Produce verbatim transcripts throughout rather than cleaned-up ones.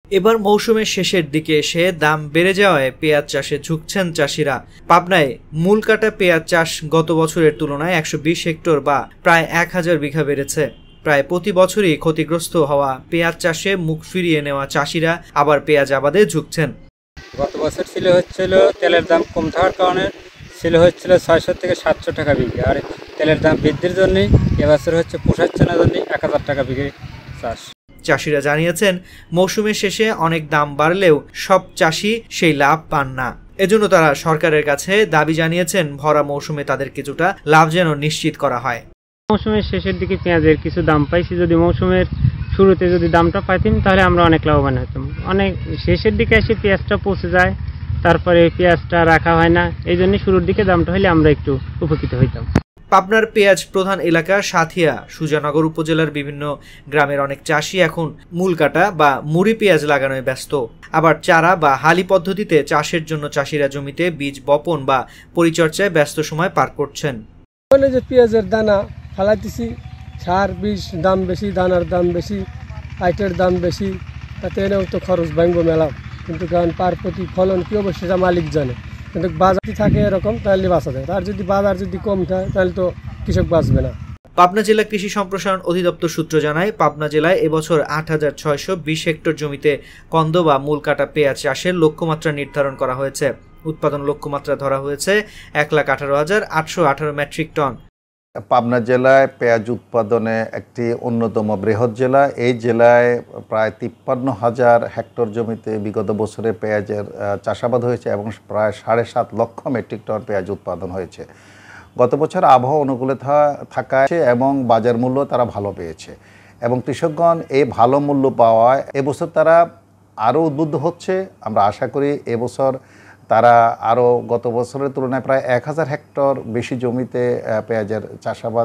এবার মৌসুমের শেষের দিকে এসে দাম বেড়ে যাওয়ায় পেঁয়াজ চাষে ঝুঁকছেন চাষিরা। পাবনায় মূল কাটা পেঁয়াজ চাষ গত বছরের তুলনায় একশো বিশ হেক্টর বা প্রায় এক হাজার বিঘা বেড়েছে। প্রায় প্রতি বছরই ক্ষতিগ্রস্ত হওয়া পেঁয়াজ চাষে মুখ ফিরিয়ে নেওয়া চাষিরা আবার পেঁয়াজ আবাদে ঝুঁকছেন। গত বছর ছিল হচ্ছিল তেলের দাম কম থাকার কারণে ছিল হচ্ছিল ছয়শো থেকে সাতশো টাকা বিঘে, আর তেলের দাম বৃদ্ধির জন্যই এবছর হচ্ছে পোষাচ্ছে না জন্য এক হাজার টাকা বিঘে চাষ। চাষিরা জানিয়েছেন মৌসুমের শেষে অনেক দাম বাড়লেও সব চাষি সেই লাভ পান না। এজন্য তারা সরকারের কাছে দাবি জানিয়েছেন ভরা মৌসুমে তাদের কিছুটা লাভ যেন নিশ্চিত করা হয়। মৌসুমের শেষের দিকে পেঁয়াজের কিছু দাম পাইছি, যদি মৌসুমের শুরুতে যদি দামটা পাইতাম তাহলে আমরা অনেক লাভবান হতাম। অনেক শেষের দিকে এসে পেঁয়াজটা পচে যায়, তারপরে পেঁয়াজটা রাখা হয় না, এই জন্য শুরুর দিকে দামটা হলে আমরা একটু উপকৃত হইতাম। পাবনার পেঁয়াজ প্রধান এলাকা সাথিয়া সুজানগর উপজেলার বিভিন্ন গ্রামের অনেক চাষি এখন মূল কাটা বা মুড়ি পেঁয়াজ লাগানোয় ব্যস্ত। আবার চারা বা হালি পদ্ধতিতে চাষের জন্য চাষিরা জমিতে বীজ বপন বা পরিচর্যায় ব্যস্ত সময় পার করছেন। যে পেঁয়াজের দানা ফালাইতেছি, সার বীজ দাম বেশি, দানার দাম বেশি, আইটের দাম বেশি, তাতে এনেও তো খরচ ভাঙব মেলা, কিন্তু কারণ পার প্রতি ফলন কি অবশ্যই সেটা মালিক জানে, কিন্তু বাজার থাকে এরকম তাহলে বাঁচা যায়, আর যদি বাজার যদি কম থাকে তাহলে তো কৃষক বাঁচবে না। পাবনা জেলা কৃষি সম্প্রসারণ অধিদপ্তর সূত্র জানায়, পাবনা জেলায় এবছর আট হাজার ছয়শো বিশ হেক্টর জমিতে কন্দ বা মূল কাটা পেঁয়াজ চাষের লক্ষ্যমাত্রা নির্ধারণ করা হয়েছে। উৎপাদন লক্ষ্যমাত্রা ধরা হয়েছে এক লাখ আঠারো হাজার আটশো আঠারো মেট্রিক টন। পাবনা জেলায় পেঁয়াজ উৎপাদনে একটি অন্যতম বৃহৎ জেলা। এই জেলায় প্রায় তিপ্পান্ন হাজার হেক্টর জমিতে বিগত বছরে পেঁয়াজের চাষাবাদ হয়েছে এবং প্রায় সাড়ে সাত লক্ষ মেট্রিক টন পেঁয়াজ উৎপাদন হয়েছে। গত বছর আবহাওয়া অনুকূলে থাকায় এবং বাজার মূল্য তারা ভালো পেয়েছে এবং কৃষকগণ এই ভালো মূল্য পাওয়ায় এবছর তারা আরও উদ্বুদ্ধ হচ্ছে। আমরা আশা করি এবছর তারা আরও গত বছরের তুলনায় প্রায় এক হাজার হেক্টর বেশি জমিতে পেঁয়াজের চাষাবাদ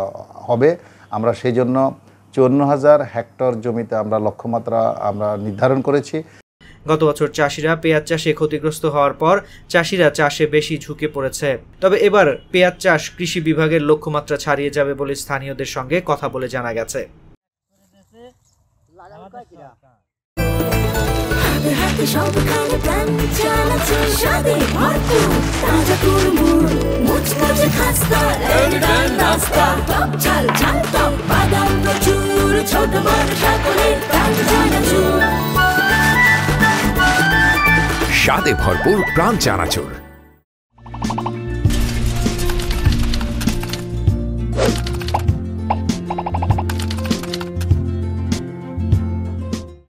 হবে। আমরা সেই জন্য চুয়ান্ন হাজার হেক্টর জমিতে আমরা লক্ষ্যমাত্রা আমরা নির্ধারণ করেছি। গত বছর চাষিরা পেঁয়াজ চাষে ক্ষতিগ্রস্ত হওয়ার পর চাষিরা চাষে বেশি ঝুঁকে পড়েছে। তবে এবার পেঁয়াজ চাষ কৃষি বিভাগের লক্ষ্যমাত্রা ছাড়িয়ে যাবে বলে স্থানীয়দের সঙ্গে কথা বলে জানা গেছে। সবখানে প্রাণ চালাচ্ছে স্বাদে ভরপুর তাজা কুড়মুড় মুচমুচে খাস্তা লেনদেন নাস্তা টক ঝাল ঝাল টক বাদাম প্রচুর ছোট বড় সকলের প্রাণ চানাচুর। স্বাদে ভরপুর প্রাণ চানাচুর।